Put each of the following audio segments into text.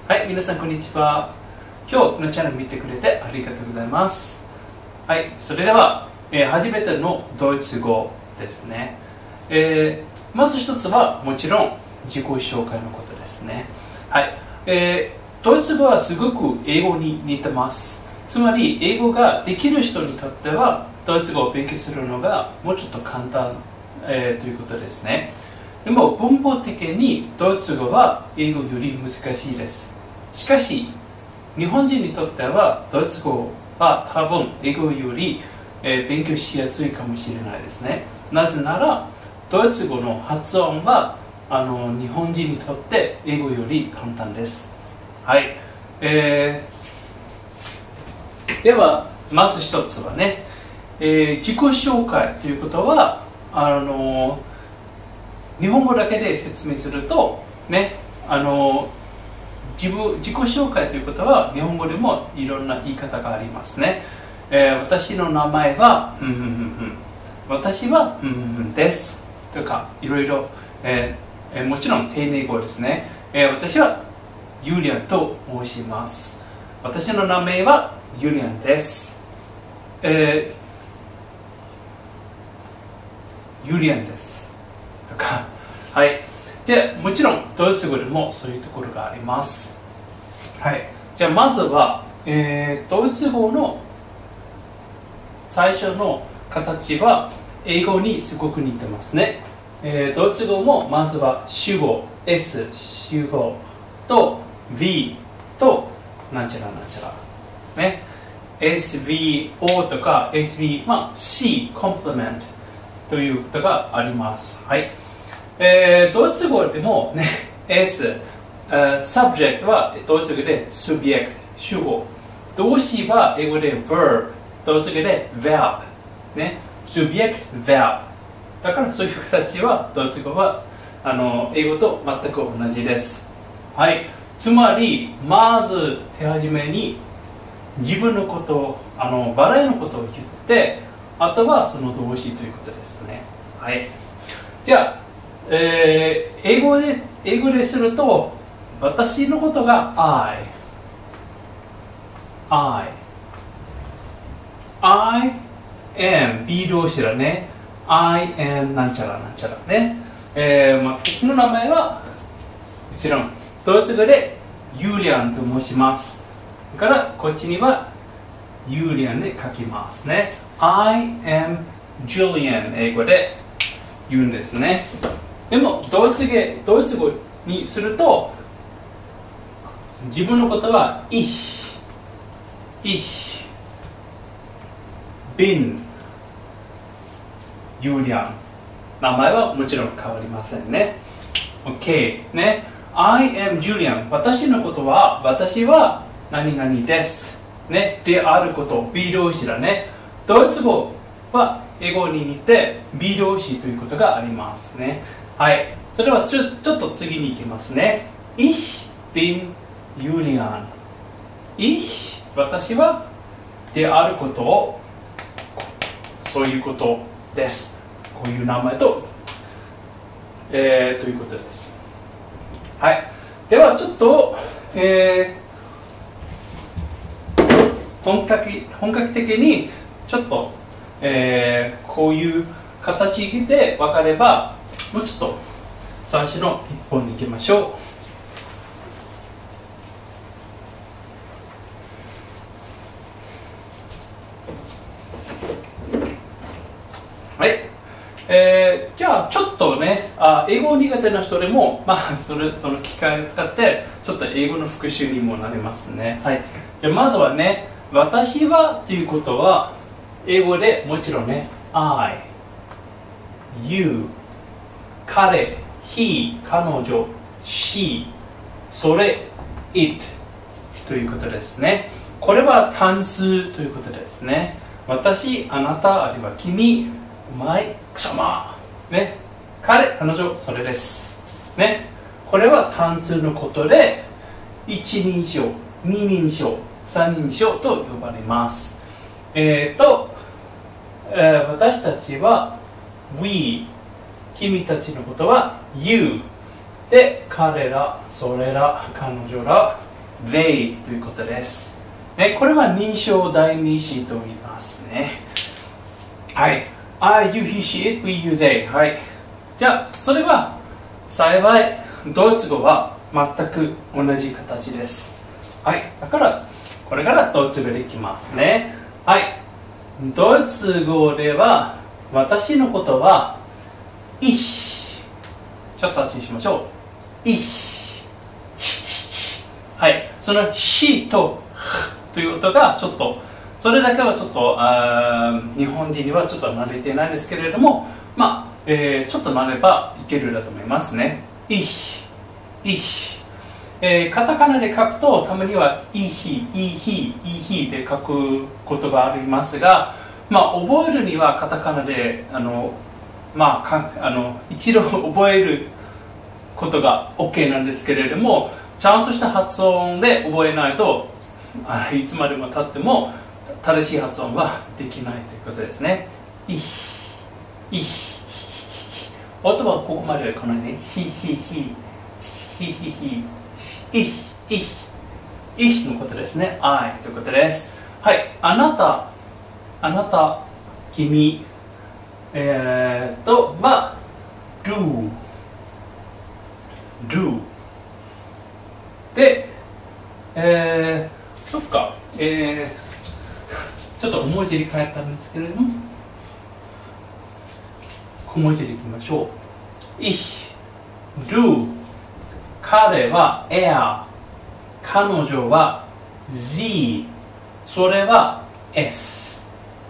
はい、皆さんこんにちは。今日このチャンネル見てくれてありがとうございます。はい、それでは、初めてのドイツ語ですね。まず一つはもちろん自己紹介のことですね。はい、ドイツ語はすごく英語に似てます。つまり英語ができる人にとってはドイツ語を勉強するのがもうちょっと簡単、ということですね。でも文法的にドイツ語は英語より難しいです。しかし日本人にとってはドイツ語は多分英語より、勉強しやすいかもしれないですね。なぜならドイツ語の発音は日本人にとって英語より簡単です。はい、ではまず一つはね、自己紹介ということは日本語だけで説明するとね、自己紹介ということは日本語でもいろんな言い方がありますね。私の名前は私はですとかいろいろ、もちろん丁寧語ですね。私はユリアンと申します。私の名前はユリアンです。ユリアンですとか、はい。じゃあもちろんドイツ語でもそういうところがあります。はい。じゃあまずは、ドイツ語の最初の形は英語にすごく似てますね。ドイツ語もまずは主語 S 主語と V となんちゃらなんちゃらね、 SVO とか SV、C コンプリメントということがあります。はい。ドイツ語でもね S、subject はドイツ語で subject 主語、動詞は英語で verb、ドイツ語で verb ね、subject verb だからそういう形はドイツ語は英語と全く同じです。はい。つまりまず手始めに自分のことをバラエのことを言って、あとはその動詞ということですね。はい。じゃあ、英語ですると私のことが I am B 動詞だね。I am なんちゃらなんちゃらね。私の名前はもちろんドイツ語でユリアンと申します。だからこっちにはユリアンで書きますね。I am Julian 英語で言うんですね。でもドイツ語にすると自分のことは Ich bin Julian、 名前はもちろん変わりませんね。 OK ね。 I am Julian、 私のことは私は何々ですね。であること B 動詞だね。ドイツ語は英語に似て B 動詞ということがありますね。はい。それはちょっと次に行きますね。Ich bin Julian。 Ich 私はであることをそういうことです。こういう名前と、ということです。はい。ではちょっと、本格的にちょっと、こういう形で分かればもうちょっと最初の一本に行きましょう。はい。じゃあちょっとね、英語苦手な人でも、その機会を使ってちょっと英語の復習にもなりますね。はい。じゃあまずはね、私はということは英語でもちろんね、I、You、彼、He、彼女、She、それ、It ということですね。これは単数ということですね。私、あなた、あるいは君、お前、貴様、ね、彼、彼女、それです。ね、これは単数のことで、一人称、二人称、三人称と呼ばれます。私たちは We、君たちのことは You で、彼ら、それら、彼女ら、 they ということです。ね、これは認証代名詞と言いますね。はい。I, you, he, she, it, we, you, they。はい。じゃあ、それは幸い、ドイツ語は全く同じ形です。はい。だから、これからドイツ語でいきますね。はい。ドイツ語では、私のことは、ich。ちょっと発音しましょう。ich。はい。その she と という音がちょっと、それだけはちょっと日本人にはちょっと慣れてないですけれども、まあちょっと慣ればいけるだと思いますね。ich。カタカナで書くとたまにはイヒで書くことがありますが、まあ、覚えるにはカタカナで一度覚えることが OK なんですけれども、ちゃんとした発音で覚えないといつまでも経っても正しい発音はできないということですね。音はここまでは来ないね。ich のことですね。I ということです。はい。あなた、君、do で、そっか、ちょっと文字に変えたんですけれども、小文字でいきましょう。ich do、彼は er、彼女は sie、それは s、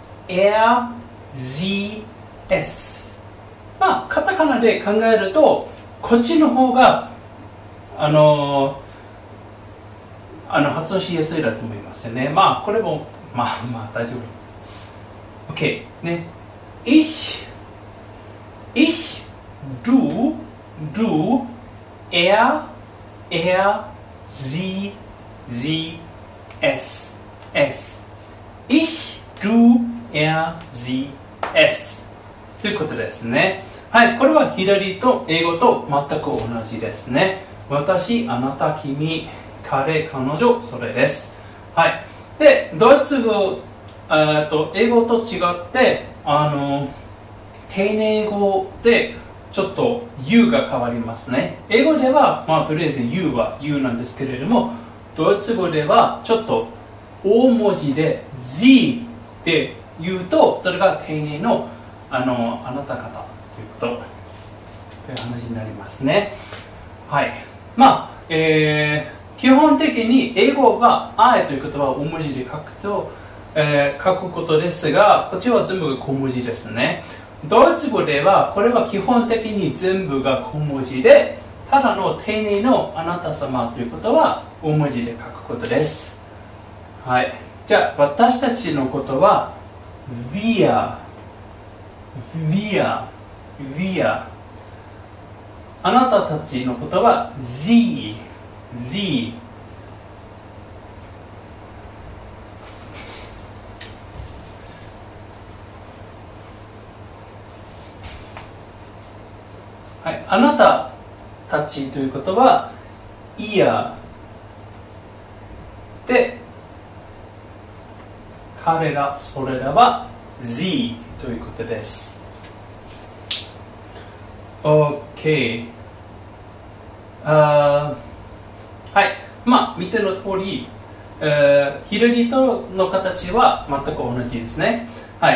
er、sie、s。 まあカタカナで考えるとこっちの方が発音しやすいだと思いますね。まあこれもまあ大丈夫。 OK ね。ich do er, sie, s。 ich, du, er, sie, s ということですね。はい、これは左と英語と全く同じですね。私、あなた、君、彼、彼女、それです。はい。で、ドイツ語、英語と違って丁寧語でちょっと You が変わりますね。英語では、とりあえず You は You なんですけれども、ドイツ語ではちょっと大文字で Z って言うと、それが丁寧のあなた方という話になりますね。はい。基本的に英語は I という言葉を大文字で書くことですが、こっちは全部が小文字ですね。ドイツ語ではこれは基本的に全部が小文字で、ただの丁寧のあなた様ということは大文字で書くことです。はい。じゃあ私たちのことは wir、あなたたちのことは sie。はい、あなたたちということは ihr で、彼らそれらは sie ということです。 OK。 はい。見ての通り、左との形は全く同じですね。はい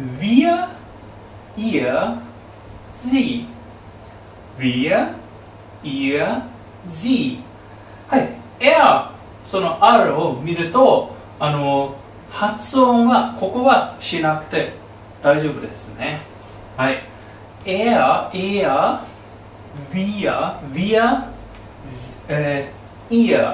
。wir、ihr、sie。wir, ihr, sie。 はい。その R を見ると、発音はここはしなくて大丈夫ですね。はい。wir, ihr,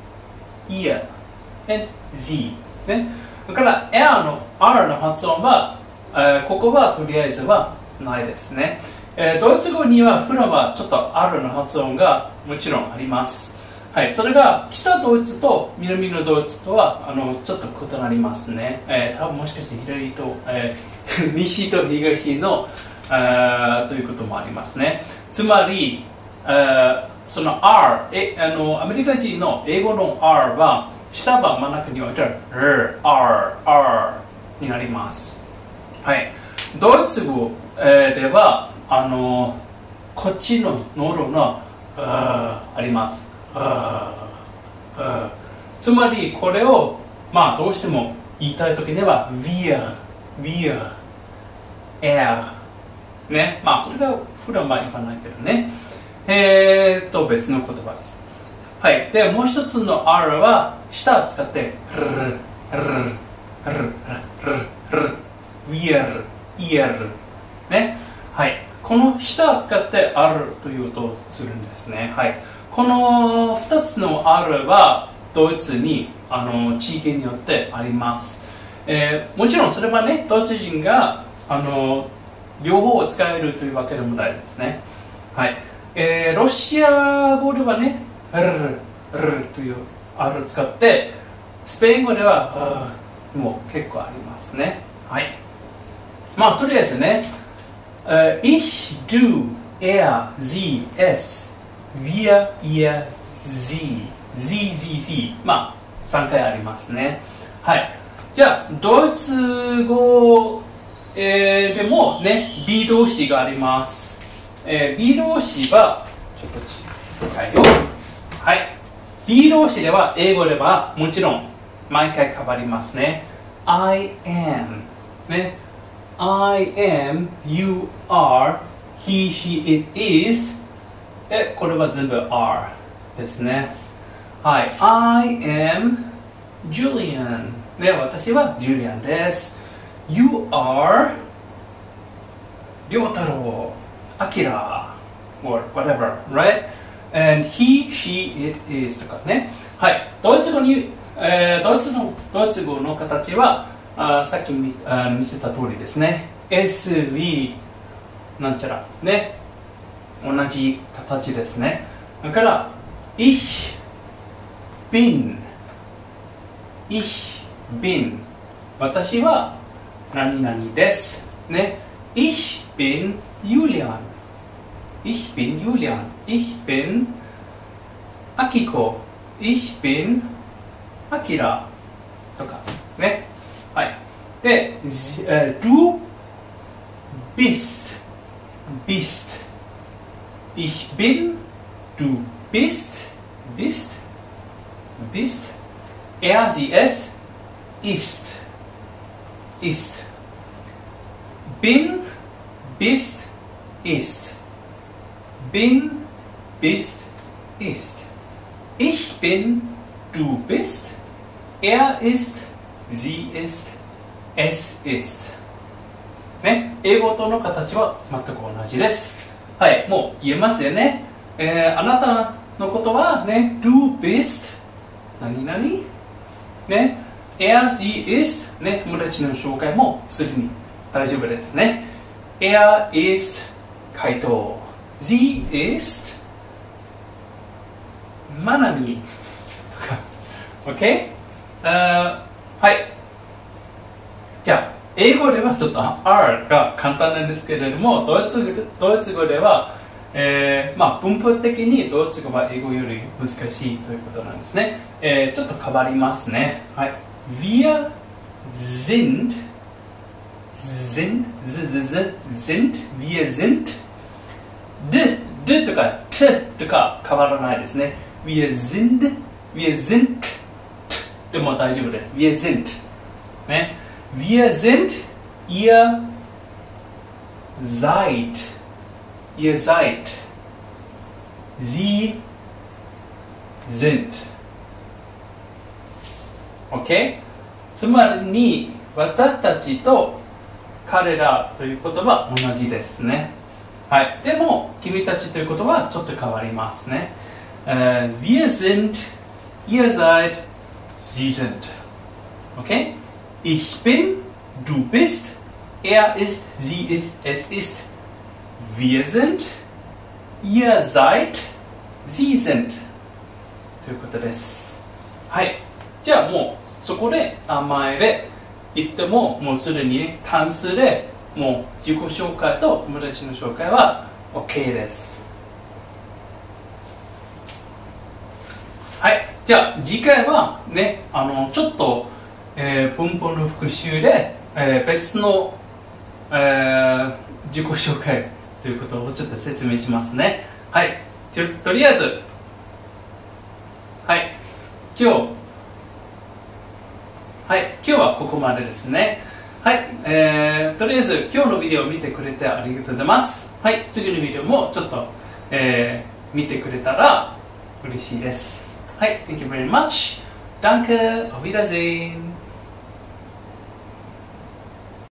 sie。 ね。だから R の発音は、ここはとりあえずはないですね。ドイツ語には普段はちょっと R の発音がもちろんあります。はい、それが北ドイツと南のドイツとはちょっと異なりますね。多分もしかして左と、西と東のということもありますね。つまり、 その R、アメリカ人の英語の R は下は真ん中に置いてある R になります。はい。ドイツ語、ではこっちの喉のあります。つまりこれをどうしても言いたいときには wir er ね、それが普段は言わないけどね。別の言葉です。はい。で、もう一つの R は下を使ってwir ね。はい。この下を使って R という音をするんですね。はい。この2つの R はドイツに地域によってあります。もちろんそれはね、ドイツ人が両方を使えるというわけでもないですね。はい。ロシア語ではね、ルという R を使って、スペイン語ではもう結構ありますね。はい。とりあえずね、ich, du, er, sie, es, wir, ihr, sie, sie 3回ありますね。はい。じゃあドイツ語、でもね B 動詞があります。B 動詞はちょっと違うよ。はい。B 動詞では英語ではもちろん毎回変わりますね。I am ね。I am, you are, he, she, it is これは全部 are ですね。はい。I am Julian ね、私は Julian です。You are 良太郎、Akira or whatever, right? And he, she, it is とかね。はい。ドイツ語の形はさっき見せた通りですね。SV なんちゃらね。同じ形ですね。だから Ich bin 私は何々ですね。Ich bin Julian Ich bin Akiko Ich bin Akira とかね。はい。で、du bist Ich bin du bist er, sie, es ist bin, bist, ist ich bin, du bist er ist, sie ist, es ist ね、英語との形は全く同じです。はい、もう言えますよね。あなたのことはね、du bist 何々ね、er, sie ist ね、友達の紹介もするに大丈夫ですね。er ist 回答 sie ist マナミとか OK？はい。じゃあ英語ではちょっと R が簡単なんですけれども、ドイツ語では、文法的にドイツ語は英語より難しいということなんですね。ちょっと変わりますね。はい。Wir sind wir sind d とか t とか変わらないですね。wir sindでも大丈夫です。wir sind ね。Wir sind, ihr seid, sie sind. OK？ つまりに私たちと彼らということは同じですね。はい。でも君たちということはちょっと変わりますね。Wir sind, ihr seid, sie sind. OK？Ich bin, du bist, er ist, sie ist, es ist. Wir sind, ihr seid, sie sind. ということです。はい。じゃあもうそこで名前で言ってももうすでに、ね、単数でもう自己紹介と友達の紹介は OK です。 じゃあ次回はね、ちょっと、文法の復習で、別の、自己紹介ということをちょっと説明しますね。はい、とりあえず、はい、今日はここまでですね。はい、とりあえず今日のビデオを見てくれてありがとうございます。はい、次のビデオもちょっと、見てくれたら嬉しいです。はい、Thank you very much. Danke, auf Wiedersehen.